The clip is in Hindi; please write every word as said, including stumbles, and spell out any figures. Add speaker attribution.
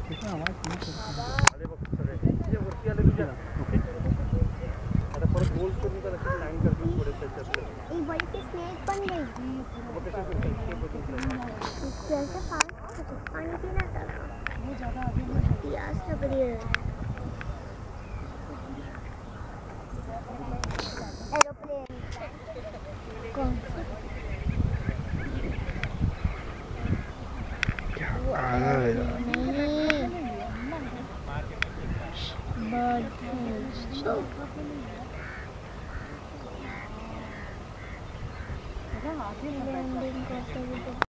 Speaker 1: इसमें आवाज नहीं करती
Speaker 2: आले बघ सगळे हे वरती आले तुझ्या आता परत गोल करून त्याला लाईन करतो पुढे त्याच्यातलं
Speaker 3: एक बड़ी सी स्नेक बन गई
Speaker 2: मग कसे करतात ते बघून
Speaker 3: जैसे पानी पानी पीना था वो ज़्यादा आगे में प्यास लग रही है एरोप्लेन कौन सा
Speaker 1: क्या काला है यार
Speaker 3: नहीं बर्ड लैंडिंग करते हुए